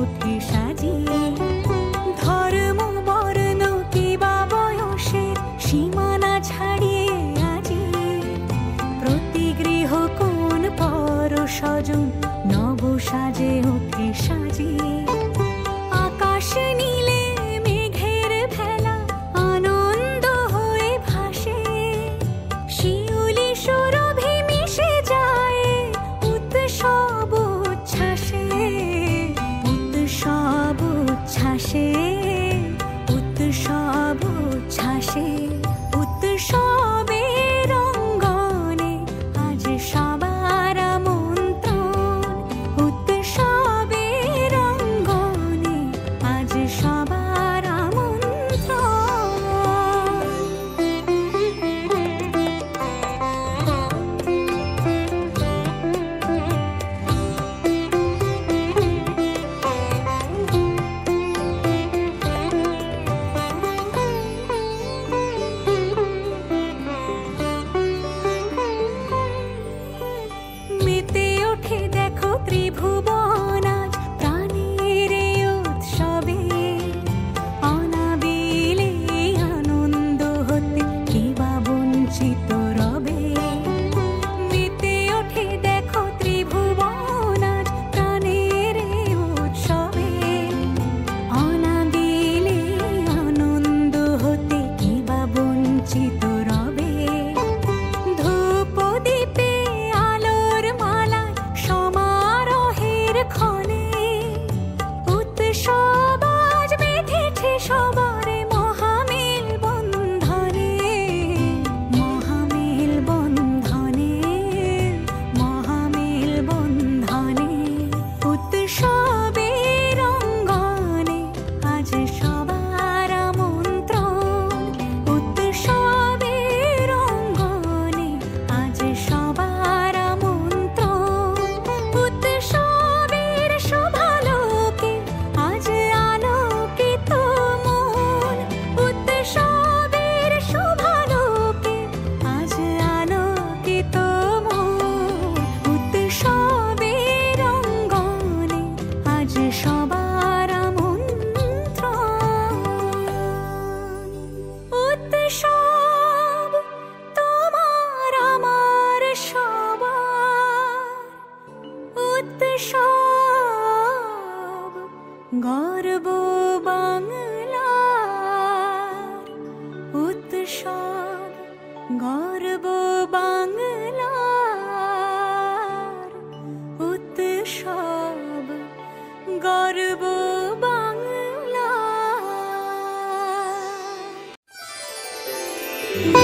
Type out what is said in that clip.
ওঠে সাজিয়ে। ধর্ম বর্ণ কিবা বয়সের সীমানা ছাড়িয়ে আজি প্রতি গৃহ কোন পর স্বজন নব সাজে ওঠে সাজিয়ে। আকাশ নীলে মেঘের ভেলা আনন্দ হয়ে ভাসে, শিউলি সুরভি মিশে যায় উৎসব উচ্ছ্বাসে। উৎসব উচ্ছ্বাসে, উৎসব উচ্ছ্বাসে, উৎসবের অঙ্গনে আজ সবার আমন্ত্রণ। উৎসবের অঙ্গনে আজ সবার মেতে ওঠে দেখো ত্রিভুবন আজ প্রাণের এই উৎসবে। অনাবিলে আনন্দ হতে কিবা বঞ্চিত রবে। মেতে ওঠে দেখো ত্রিভুবন আজ প্রাণের এই উৎসবে। অনাবিলে আনন্দ হতে কিবা বঞ্চিত রবে। ধূপ দীপে আলোর মালায় সমারোহের ক্ষণে উৎসব আজ বেঁধেছে সবার মহামেল বন্ধনে। মহামেল বন্ধনে, মহামেল বন্ধনে, উৎসবের অঙ্গনে আজ সবার আমন্ত্রণ। উৎসবের অঙ্গনে আজ সবার আমন্ত্রণ। উৎসবের শোভালোকে আজ আলোকিত মন। উৎসবের শোভালোকে আজ আলোকিত মন। উৎসবের অঙ্গনে আজ সবার আমন্ত্রণ। উৎসব তোমার আমার সবার। উৎসব গর্ব বাংলার। উৎসব গর্ব বাংলার। উৎসব গর্ব বাংলার।